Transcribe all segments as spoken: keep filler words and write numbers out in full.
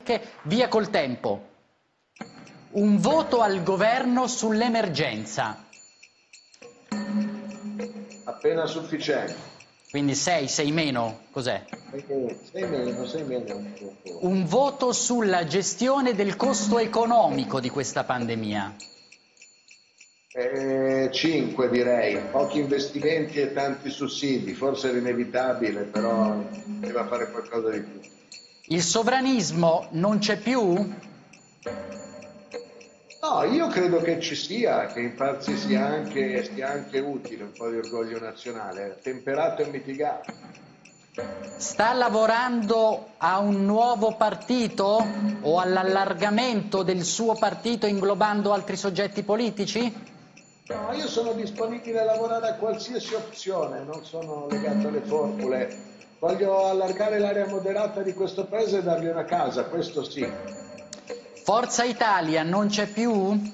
Che via col tempo. Un voto al governo sull'emergenza. Appena sufficiente. Quindi sei, sei meno, cos'è? sei meno, sei meno. Un voto sulla gestione del costo economico di questa pandemia. Eh, cinque direi, pochi investimenti e tanti sussidi, forse era inevitabile, però doveva fare qualcosa di più. Il sovranismo non c'è più? No, io credo che ci sia, che in parte sia anche, sia anche utile un po' di orgoglio nazionale, temperato e mitigato. Sta lavorando a un nuovo partito o all'allargamento del suo partito inglobando altri soggetti politici? No, io sono disponibile a lavorare a qualsiasi opzione, non sono legato alle formule. Voglio allargare l'area moderata di questo paese e dargli una casa, questo sì. Forza Italia non c'è più?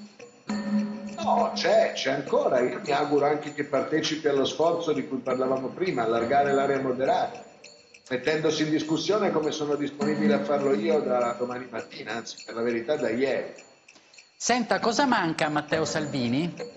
No, c'è, c'è ancora. Io mi auguro anche che partecipi allo sforzo di cui parlavamo prima, allargare l'area moderata, mettendosi in discussione come sono disponibile a farlo io da domani mattina, anzi per la verità da ieri. Senta, cosa manca a Matteo Salvini?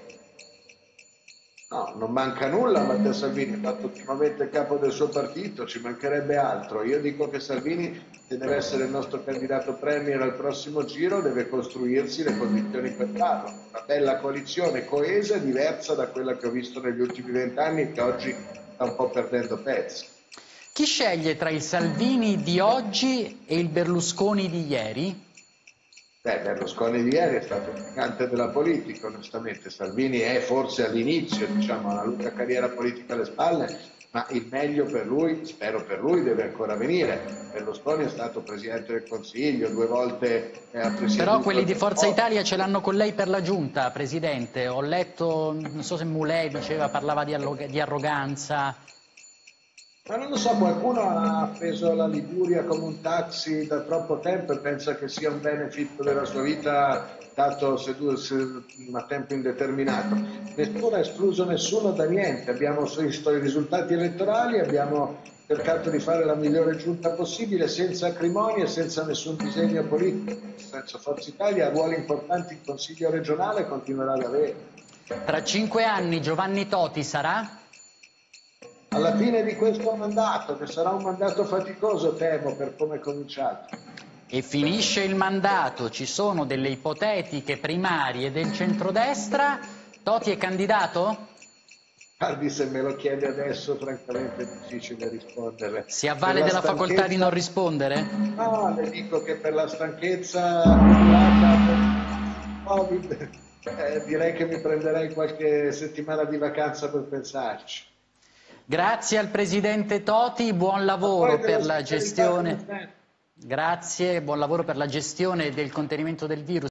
No, non manca nulla, Matteo Salvini è fatto ultimamente capo del suo partito, ci mancherebbe altro. Io dico che Salvini, se deve essere il nostro candidato premier al prossimo giro, deve costruirsi le condizioni per farlo. Una bella coalizione coesa e diversa da quella che ho visto negli ultimi vent'anni e che oggi sta un po' perdendo pezzi. Chi sceglie tra il Salvini di oggi e il Berlusconi di ieri? Beh, Berlusconi di ieri è stato un gigante della politica, onestamente. Salvini è forse all'inizio, diciamo, ha una lunga carriera politica alle spalle, ma il meglio per lui, spero per lui, deve ancora venire. Berlusconi è stato Presidente del Consiglio, due volte ha presieduto... Però quelli di Forza Italia ce l'hanno con lei per la giunta, Presidente. Ho letto, non so se Mulè diceva, parlava di, di arroganza. Ma non lo so, qualcuno ha preso la Liguria come un taxi da troppo tempo e pensa che sia un benefit della sua vita dato a tempo indeterminato. Nessuno ha escluso nessuno da niente, abbiamo visto i risultati elettorali, abbiamo cercato di fare la migliore giunta possibile senza acrimonie e senza nessun disegno politico. Nel senso, Forza Italia ha ruoli importanti in Consiglio regionale e continuerà ad avere. Tra cinque anni Giovanni Toti sarà? Alla fine di questo mandato, che sarà un mandato faticoso, temo, per come è cominciato. E finisce il mandato, ci sono delle ipotetiche primarie del centrodestra. Toti è candidato? Guardi, se me lo chiede adesso, francamente è difficile rispondere. Si avvale della stanchezza... facoltà di non rispondere? No, le dico che per la stanchezza accumulata Covid, eh, direi che mi prenderei qualche settimana di vacanza per pensarci. Grazie al Presidente Toti, buon lavoro per la gestione. Grazie, buon lavoro per la gestione del contenimento del virus.